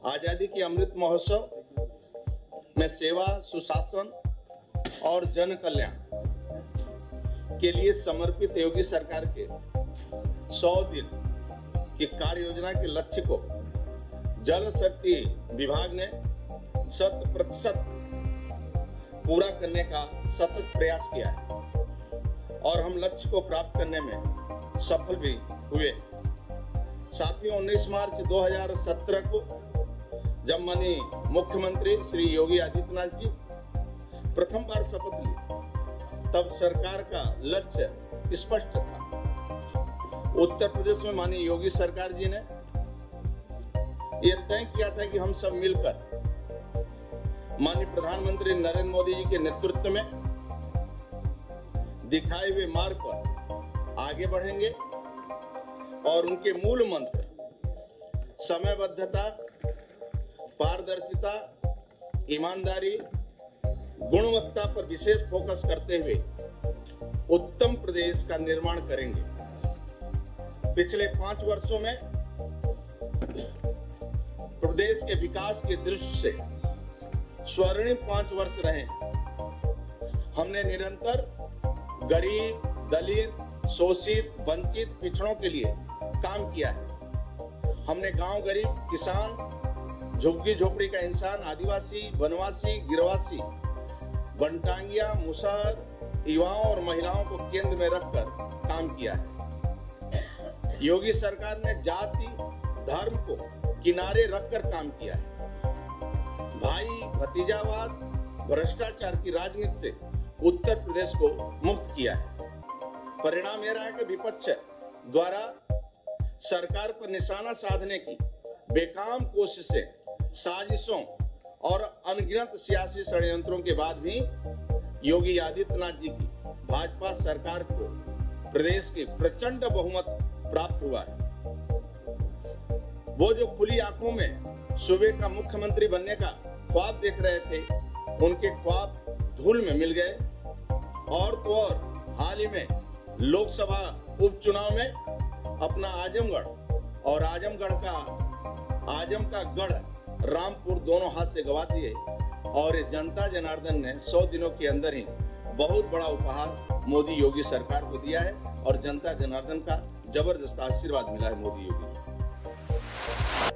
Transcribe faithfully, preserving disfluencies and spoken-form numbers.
आजादी के अमृत महोत्सव में सेवा, सुशासन और जन कल्याण के लिए समर्पित योगी सरकार के सौ दिन की कार्य योजना के लक्ष्य को जल शक्ति विभाग ने शत प्रतिशत पूरा करने का सतत प्रयास किया है और हम लक्ष्य को प्राप्त करने में सफल भी हुए। साथियों, उन्नीस मार्च दो हज़ार सत्रह को जब माननीय मुख्यमंत्री श्री योगी आदित्यनाथ जी प्रथम बार शपथ ली, तब सरकार का लक्ष्य स्पष्ट था। उत्तर प्रदेश में माननीय योगी सरकार जी ने यह तय किया था कि हम सब मिलकर माननीय प्रधानमंत्री नरेंद्र मोदी जी के नेतृत्व में दिखाए हुए मार्ग पर आगे बढ़ेंगे और उनके मूल मंत्र समयबद्धता, पारदर्शिता, ईमानदारी, गुणवत्ता पर विशेष फोकस करते हुए उत्तम प्रदेश का निर्माण करेंगे। पिछले पांच वर्षों में प्रदेश के विकास की दृष्टि से स्वर्णिम पांच वर्ष रहे। हमने निरंतर गरीब, दलित, शोषित, वंचित, पिछड़ों के लिए काम किया है। हमने गांव गरीब, किसान, झुग्गी झोपड़ी का इंसान, आदिवासी, वनवासी, गिरवासी, वनटांगिया, मुसहर, युवाओं और महिलाओं को केंद्र में रखकर काम किया है। योगी सरकार ने जाति, धर्म को किनारे रखकर काम किया है। भाई भतीजावाद, भ्रष्टाचार की राजनीति से उत्तर प्रदेश को मुक्त किया है। परिणाम यह रहा है कि विपक्ष द्वारा सरकार पर निशाना साधने की बेकाम कोशिशें, साजिशों और अनगिनत सियासी षड्यंत्रों के बाद भी योगी आदित्यनाथ जी की भाजपा सरकार को प्रदेश की प्रचंड बहुमत प्राप्त हुआ है। वो जो खुली आंखों में सूबे का मुख्यमंत्री बनने का ख्वाब देख रहे थे, उनके ख्वाब धूल में मिल गए। और तो और हाल ही में लोकसभा उपचुनाव में अपना आजमगढ़ और आजमगढ़ का आजम का गढ़ रामपुर दोनों हाथ से गवा दिए और जनता जनार्दन ने सौ दिनों के अंदर ही बहुत बड़ा उपहार मोदी योगी सरकार को दिया है और जनता जनार्दन का जबरदस्त आशीर्वाद मिला है मोदी योगी।